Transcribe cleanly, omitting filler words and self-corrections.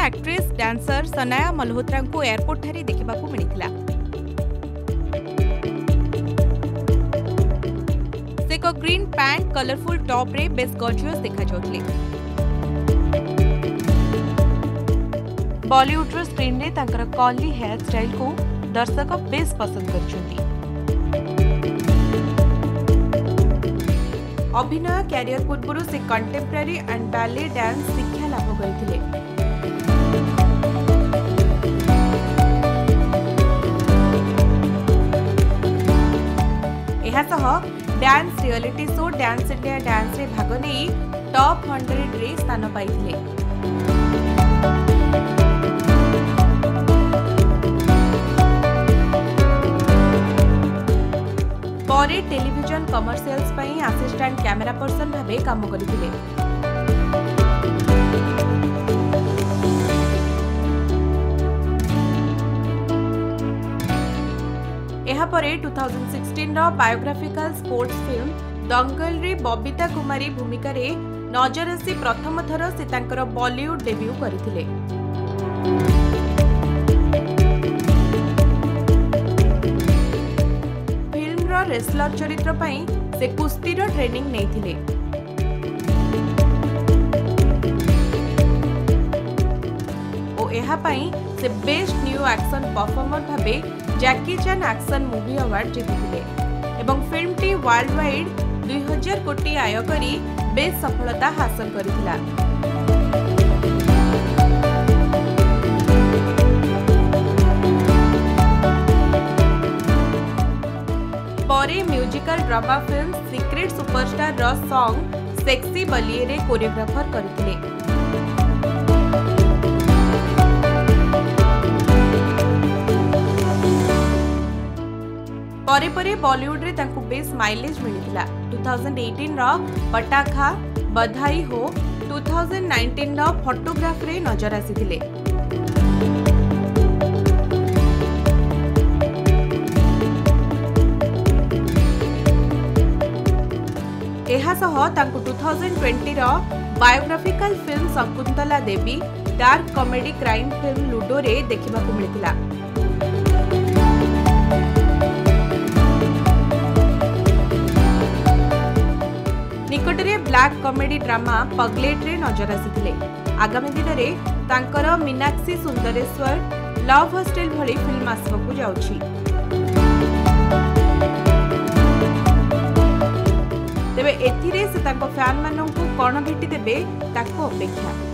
Actress dancer Sanaya Malhotra को airport ठारे देखा मिलता। से एक ग्रीन पैंट कलरफुल टॉप रे बेस गॉर्जियस देखा जाउथले। बॉलीवुड रो स्क्रीन रे तांकर कर्ली हेयर स्टाइल को दर्शक बेस पसंद करछन्ती। अभिनय कैरियर पूर्व से कंटेम्पररी एंड बैले डांस शिक्षा लाभ करथिले। Dance reality show dance India dance रे भाग नहीं टॉप 100 रे स्थान पाइथिले। परे टेलीविजन कमर्शियल्स पई असिस्टेंट कैमरा पर्सन भाबे काम करथिले। एहा परे 2016 रो बायोग्राफिकल स्पोर्ट्स फिल्म दंगल रे बबीता कुमारी भूमिका रे नजर आसी प्रथम थर से तांकर बॉलीवुड डेब्यू करथिले। फिल्म रो रेसलर चरित्र पई से कुश्ती रो ट्रेनिंग नैथिले। ओ एहा पई से बेस्ट न्यू एक्शन परफॉर्मर भाबे Jackie Chan action movie award जीतिले एवं फिल्म टी वर्ल्ड वाइड 2000 कोटी आय करी बेस सफलता हासिल करिथिला। परे musical drama film secret superstar रो सॉन्ग सेक्सी बलिए रे कोरियोग्राफर करथिले। परे परे बॉलीवुड रे तांकु बेस माइलेज मिलिथिला। 2018 रो पटाखा बधाई हो 2019 रो फोटोग्राफ रे नजर आसीथिले। एहा सह तांकु 2020 रो biographical film Shakuntala Devi dark comedy crime film Ludo रे देखिबाकु मिलिथिला। निकटरे ब्लैक कॉमेडी ड्रामा पगलेट रे नजर आसीथिले। आगामी दिन में तांकर मीनाक्षी सुंदरेश्वर लव हॉस्टल भली फिल्म आसबाकू जाउछि। तेबे एथिरे से तांको फैन माननकु कोन भेटी देबे ताको अपेक्षा।